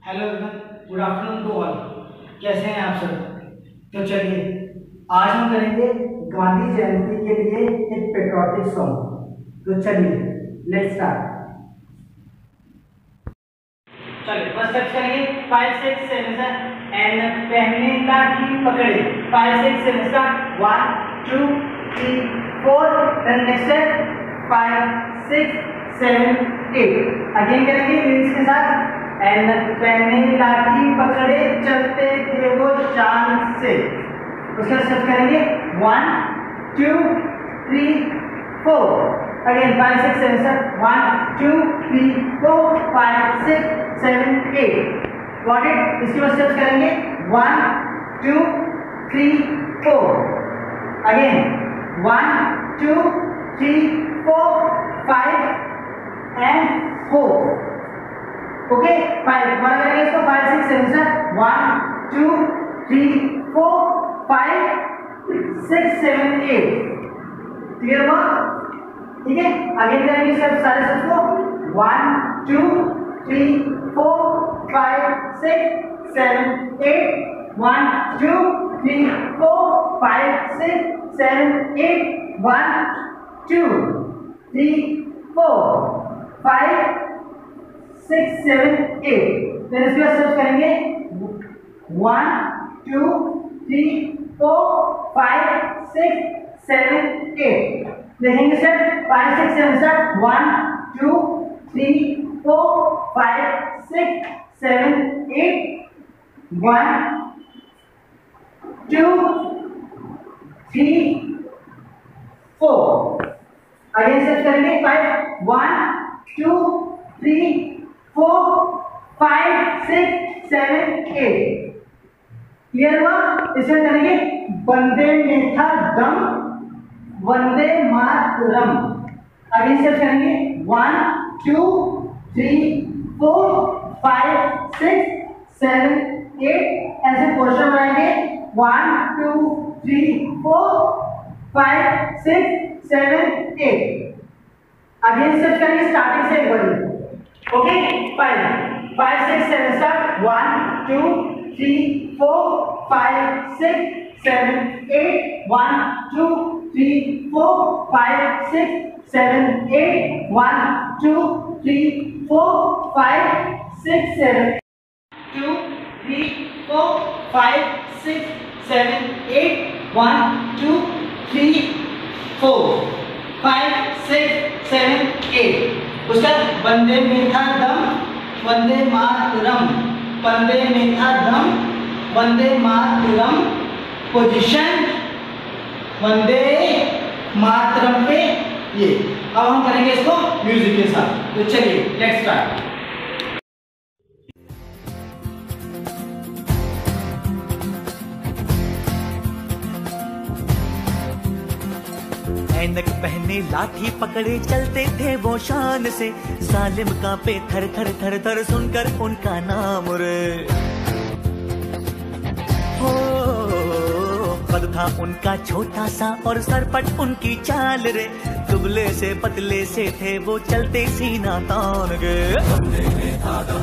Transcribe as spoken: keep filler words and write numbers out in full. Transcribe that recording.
Hello everyone, good afternoon to all. कैसे हैं आप सब? तो चलिए आज हम करेंगे गांधी जयंती के लिए एक पेट्रियोटिक सॉन्ग। तो चलिए लेट्स स्टार्ट। चलिए फर्स्ट स्टेप करेंगे फाइव सिक्स सेवन एंड पहने लाठी पकड़े। फाइव सिक्स सेवन का one two three four. Then next step five six seven eight. Again करेंगे लिरिक्स के साथ। एंड पहने लाठी पकड़े चलते थे वो चांद से। उसका स्टेप करेंगे one two three four. Again five six seven seven one two three four five six seven eight. Got it? इसके बाद स्टेप करेंगे one two three four. Again one two three four five and four. Okay five one करेंगे इसको five six seven seven one two three four five six seven eight. Clear हुआ? ठीक है। आगे करेंगे सब सारे सब को one two three four five six seven eight. One two three four five six seven eight. One two three four five six seven eight. फिर इसके बाद सर्च करेंगे one two three four five six seven eight. देखेंगे sir five six seven sir one two three four five six seven eight. One two three four. Again search करेंगे five one two three four five six seven eight. Clear हुआ? इसमें करेंगे वंदे मेथा दम वंदे Mataram. Again search करेंगे one two three four five six seven eight. ऐसे question बनाएंगे one two three four five six seven eight. Again search करेंगे starting से एक बार। Okay five five six seven start one two three four five six seven eight. One two three four five six seven eight. One two three four five six seven two three four five six seven eight. One two three four five six seven eight. उसका वंदे मेथा दम वंदे मातरम वंदे मेथा दम Vande Mataram. Position Vande Mataram पे ये। अब हम करेंगे इसको music के साथ। तो चलिए लेट्स स्टार्ट। ऐनक पहने लाठी पकड़े चलते थे वो शान से। जालिम कांपे थर थर थर थर सुनकर उनका नाम रे। हो कद था उनका छोटा सा और सरपट उनकी चाल रे। दुबले से पतले से थे वो चलते सीना तान गे।